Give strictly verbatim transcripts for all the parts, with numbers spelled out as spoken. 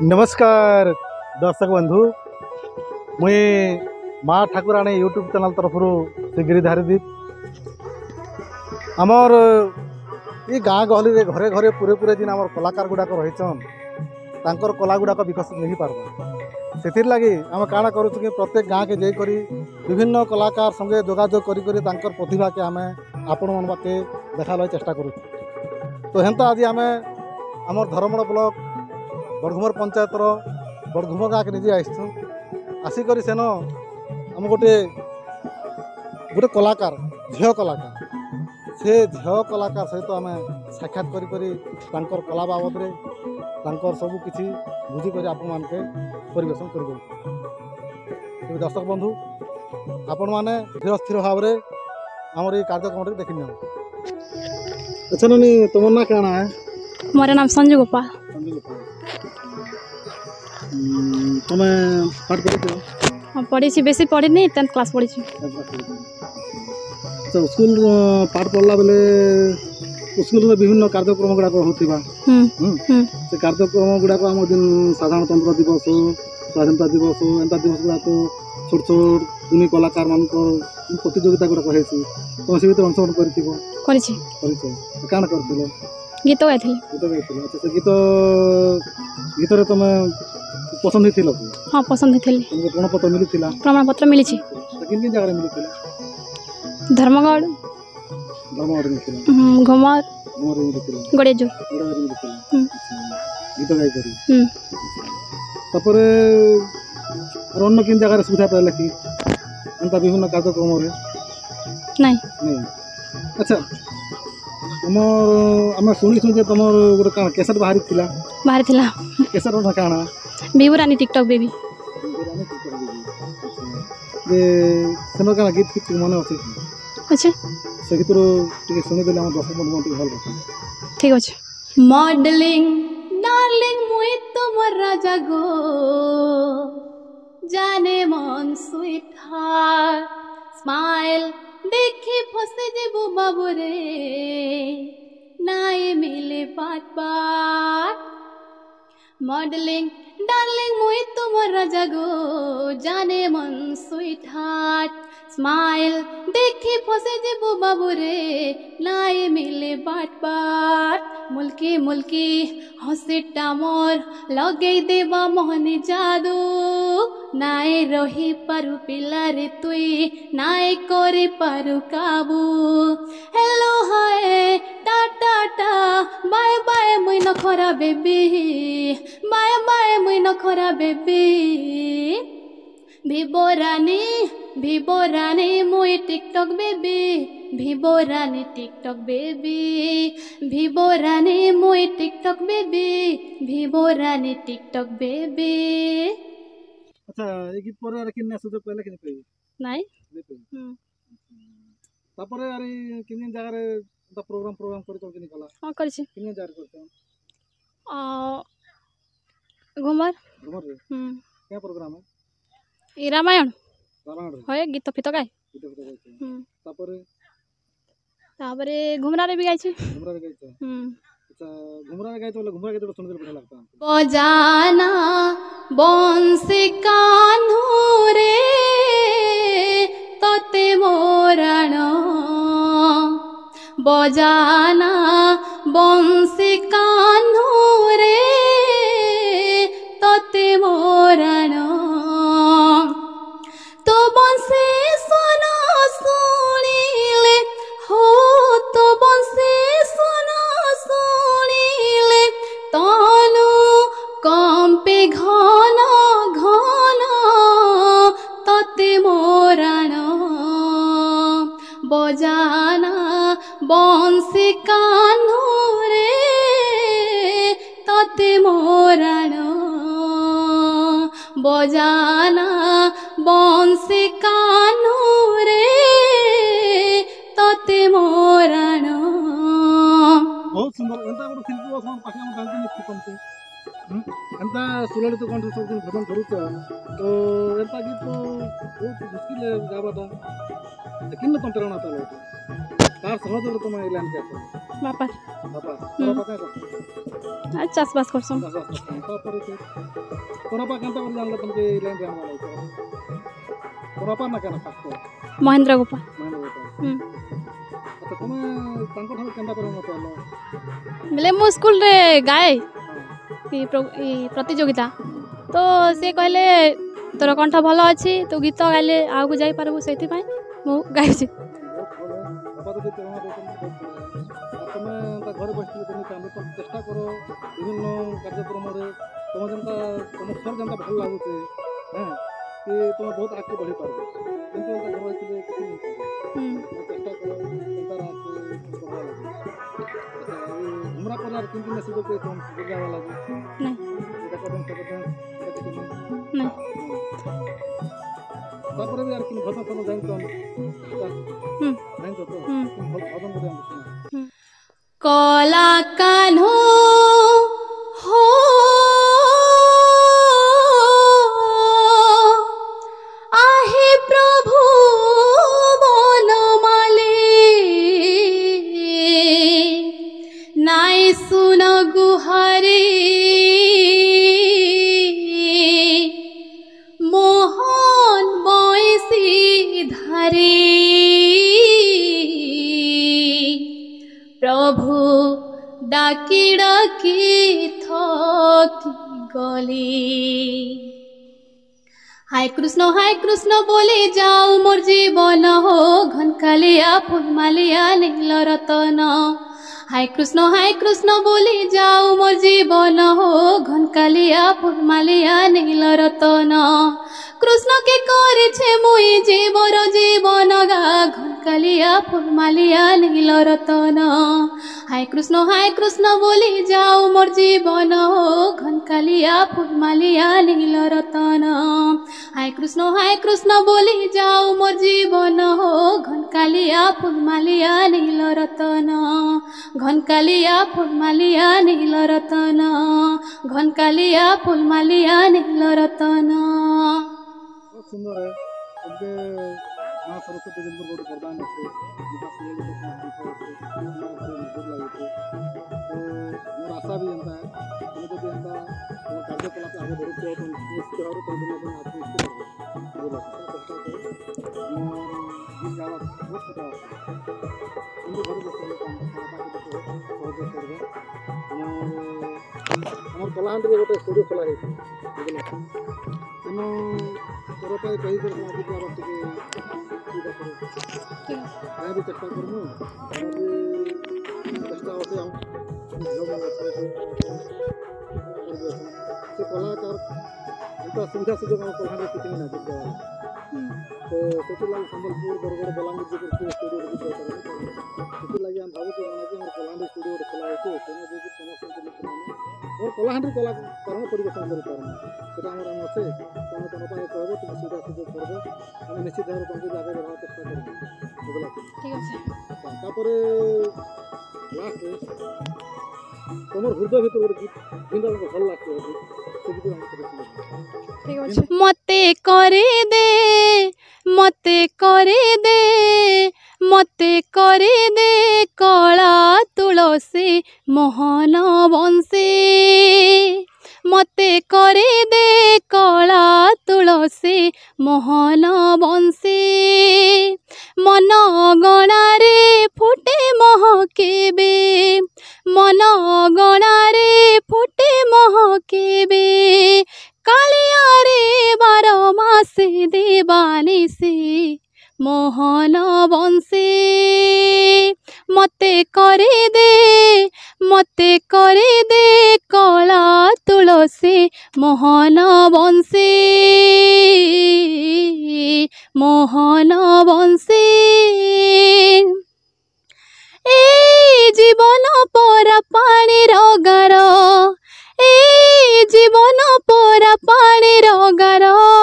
नमस्कार दर्शक बंधु मुई माँ ठाकुराणी यूट्यूब चैनल तरफ से गिरिधारी दीप आमर ये गाँ गहली रे घरे घरे पूरे पूरे दिन आमर कलाकार गुड़ाक रहीचन तांकर कला गुड़ाक विकसित नहीं पार्बा से लगी आम काଣା करूँ कि प्रत्येक गाँ के जाकर विभिन्न कलाकार संगे जोगाजोग करी तांकर प्रतिभा के आम आपण मन बाके देखा चेष्टा करूँ। तो हेन्ता आज आम आमर धर्मड़ ब्लॉक बड़घुमर पंचायत बड़घुम गाँव के निजे आसचु आसिक सेन आम गोटे गोटे कलाकार झील कलाकार से झील कलाकार सहित आम साक्षात कर कला बाबद सब किसी बुझिक आपण मानके परिवेशन कर दर्शक बंधु आपण मैंने धीर स्थिर भाव में आमर ये कार्यक्रम देखी नि। अच्छा नानी तुम ना क्या है? मोर नाम संजू गोपाल। संजू गोपाल तुम्हें पाठ पढ़ी? हाँ पढ़ी बेसी पढ़ी नहीं टेंथ क्लास पढ़ी। अच्छा स्कूल पाठ पढ़ला बेले स्कूल में विभिन्न कार्यक्रम गुड़ाक होता से कार्यक्रम गुड़ाक आम दिन साधारणतंत्र दिवस स्वाधीनता दिवस एंता दिवस गुड़ाक छोट छोट कुनी कलाकार मान प्रतियोगिता गुड़ाक है तुम से अंशग्रहण कर काण कर गीत गाई गीत गाई। अच्छा से गीत गीत रे तुम पसंद ही? हाँ पसंद थी। तुमको प्रमाण पत्र मिली? प्रमाण पत्र मिली। किन किन जगह मिली? धर्मगढ़ धर्मगढ़ मिली घुमर घुमर मिली गड़ेजो गीत गाई करी तापर अन्य किन जगह सुविधा पाइला कि एंता विभिन्न कार्यक्रम रे नहीं नहीं? अच्छा आम आम शुणी जे तुम गोटे काण कैसेट बाहरी थिला बाहर थिला कैसेट ना काण बिबुरानी टिकटॉक बेबी जे सेनो काण गीत गीत मन अछि? अच्छा से गीत रो टिके सुनि देले हम दर्शक बंधु टिके भल रखो। ठीक अछि। मॉडलिंग डार्लिंग मुई तोमर राजा गो जाने मन स्वीट हार्ट स्माइल देखी फसे जेबो बाबू रे नाए मिले बात बात। मॉडलिंग डार्लिंग मुई तुमर राजा गो जाने मन स्वीट हार्ट स्माइल देखी फसे जेबो बाबू रे नाए मिले बाट बाट। मुल्की मुल्की हंसीटा मोर लगे देवा मोहनी जादू नाए रही पारु पिला रे तुई नाए करे पारु काबू। हेलो हाय टाटा टा बाय बाय मुई नखरा बेबी बाय बाय मुई नखरा बेबी। भिबो रानी भिबो रानी मुई टिकटॉक बेबी भिबो रानी टिकटॉक बेबी भिबो रानी मुई टिकटॉक बेबी भिबो रानी टिकटॉक बेबी। अच्छा ये गीत पर यार किन्ने सुजोग पहले किने पे नहीं हम तापर यार किन्ने जगह रे ता प्रोग्राम प्रोग्राम करि तो किने कला? हां करछि किन्ने जगह करते आ घुमर घुमर रे हम क्या प्रोग्राम है? ई रामायण रामायण होय गीत फित गाय गीत फित गाय हम तापर तापर घुमरा रे भी गाय छी घुमरा रे गाय छ। हम अच्छा घुमरा रे गाय तो घुमरा के तो सुन के बढ़िया लगता है। बजाना बंसी कान्हू रे तोते मोराण बजाना बंसी कान्हू रे तोते मोराण तो बंसी सुनो सुनिले हो तो बंसी सुनो सुनिले तनु कंपे घन घन तते मोराण बजाना बंसी कान्हू रे तते मोराण बजाना बंसी कान्हू रे तते मोराण। बहुत सुंदर एंता गोटे शिल्पी बसन पाखे हम जानते नहीं तुमसे एंता सुललित कंठ सब दिन भजन करूछ तो एंता गीत तो बहुत मुश्किल है गावाटा किन्न तुम प्रेरणा तालो तार सहज तुम एलान के बापा बापा तोरा पता है आज चाष बास करसम बस बस तापर से तोरा पा केनता कर जानला तुमके लाइन जान वाला है तोरा पा ना केना फास्ट महेंद्र गोपा माने बता हम्म अच्छा तुम तांको ठार केनता पर मत आलो बोले मो स्कूल रे गाए ई प्रतियोगिता तो से कहले तोर कंठ भल अच्छी तू गीत गाइले आगू जाई पारबू सेति पई मु गाइछि बापा तो प्रेरणा देते तुम घर बस तुम काम तो चेष्टा करो विभिन्न कार्यक्रम तुम जनता तुम स्वर जनता भल लगुचे हाँ कि तुम बहुत आगे बढ़ी पार कितु घर बस किसी नहीं चेष्टा करो जनता रास्ते बढ़ा लगे हमरा पर किंतु मैसेज के तुम बुझावा लगे नहीं এটা কদম কদম এটা কিছু नहीं তারপরে আর কি ভজন ফজন জানতো হুম জানতো তো হুম ভজন করে আমি শুনা কলা কানো हो आहे प्रभु बनमाले नाई सुन गुहारे मोहन बयसी धारे प्रभु डाकी डाकी थकी गली हाय कृष्ण हाय कृष्ण बोले जाऊ मोर जीवन हो घनकालिया फुलमालिया नील रतन हाय कृष्ण हाय कृष्ण बोले जाऊ मोर जीवन हो घनकालिया फुलमालिया नील रतन कृष्ण के करे मुई जीवर जीवन गा घनकालिया फुलमालिया नील रतन हाय कृष्ण हाय कृष्ण बोले जाऊ मोर जीवन हो घनकालिया फुलमालिया नील रतन हाय कृष्ण हाय कृष्ण बोले जाऊ मोर जीवन हो घनकालिया फुलमालिया नील रतन घनकालिया फुलमालिया नील रतन घनकालिया फुलमालिया नील रतन बहुत सुंदर है उनके माँ सरस्वती जी को बहुत वरदान है गीता सुनने को बहुत अच्छा है मधुर लगे थे तो मोर आशा भी जनता है तुम्हें तो जनता और कार्यकलाप से आगे बढ़ते हो तो निश्चित और परिवर्तन में आत्मनिश्चित हो बोला चेष्टा करो और गीत गावा बहुत अच्छा है हिंदू घर बस काम करता सहयोग करबे और हमर कलाहांडी रे गोटे स्टूडियो खोला है बुझला तेनो तोर पे कही कर आज के बात के सीधा करो मैं भी चेष्टा करूँ और चेष्टा होते हम लोग से कलाकार उनका सुविधा सुजोग हम कलाहांडी कितनी ना दिखा तो सेति लागि संबलपुर बरगड़ बलांगीर जी के स्टूडियो भी करता सेति लागि हम भाबु कि हमर कलाहांडी स्टूडियो खोला है तो तेनो जे समस्त के मित्र और कलाहांडी कलाकार परिवेशन कर पारना सेटा हमर हम আছে तेनो तेनो पाए कहबो तुम सुविधा सुजोग करबो हम निश्चित भाव तुमको जागे रहबा चेष्टा करबो बुझला ठीक আছে तापरे लास्ट তোমার হৃদয় ভিতর ஒரு গীত জিন্দা আমাকে ভালো লাগছে সে গীত আমাকে দেখি ঠিক আছে মতে করে দে মতে করে দে মতে করে দে কলা তুলসী মোহন বংশী মতে করে দে কলা তুলসী মোহন বংশী মন গণারে ফুটে মহকেবে मन गणारे फुटे महकेबे कालिया रे बार मासे देवानी से मोहन बंशी मते करे दे मते करे दे कला तुलसी मोहन बंशी मोहन बंशी ए जीवन परा पानी रगार ए जीवन परा पानी रगार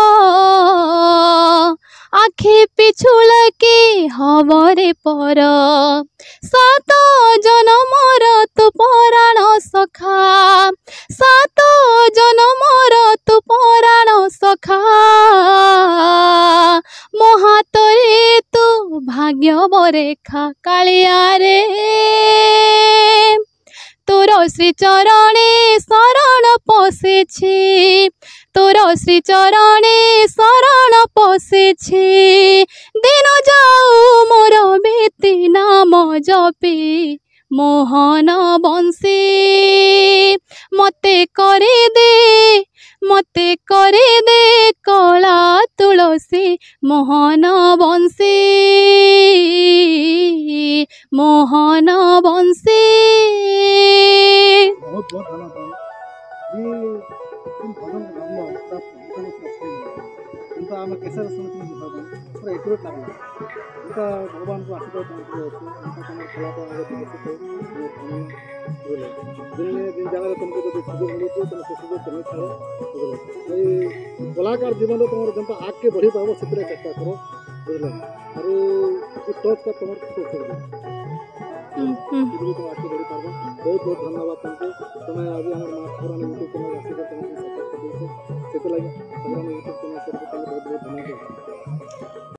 आखि पिछुल के हबरे पर सात जनमर तु पराण सखा सात जनमर तु पराण सखा महातरे तु भा भाग्य बरेखा कालिया रे तोर श्री चरणे शरण पशेछि तोर श्री चरणे शरण पशेछि दिन जाऊ मोर बीती नाम जपी मोहन बंशी मते करे दे मते करे दे कला तुलसी मोहन बंशी मोहन बंशी। बहुत बहुत धन्यवाद। ये तुम भजन गाउन पूरा भजन କିନ୍ତୁ ଆମେ କେସର ଶୁଣୁଛୁ ପୁରା ଏକୁରେଟ୍ ଲାଗିଲା ଏଇଟା ଭଗବାନଙ୍କୁ ଆଶୀର୍ବାଦ ଅଛି ଏଇଟା ତୁମର କଳାକାର ଆଗେ ଦିନେ ଦିନ ଜାଗାରେ ତୁମକୁ ଯଦି ସୁଯୋଗ ମିଳୁଛି ତୁମେ ସେ ସୁଯୋଗ ତୁମେ ଛାଡ଼ ଏଇ କଳାକାର ଜୀବନରେ ତୁମର ଯେନ୍ତା ଆଗକେ ବଢ଼ି ପାଇବ ସେଥିରେ ଚେଷ୍ଟା କର ବୁଝିଲ ଆରୁ ଏ ଟଚ୍ଟା ତୁମର ତୁମେ ଆଗକେ ବଢ଼ି ପାରବ। ବହୁତ ବହୁତ ଧନ୍ୟବାଦ ତୁମକୁ ତୁମେ ଆଜି ଆମର ମା ଠାକୁରାଣୀ ୟୁଟ୍ୟୁବ୍ ଚ୍ୟାନେଲ୍ ଆସିବ ତୁମେ ସପୋର୍ଟ କରିଦେଇଛ ସେଥିଲାଗି ଠାକୁରାଣୀ ୟୁଟ୍ୟୁବ୍ ଚ୍ୟାନେଲ୍ ତରଫରୁ ତୁମକୁ ବହୁତ ବହୁତ ଧନ୍ୟବାଦ।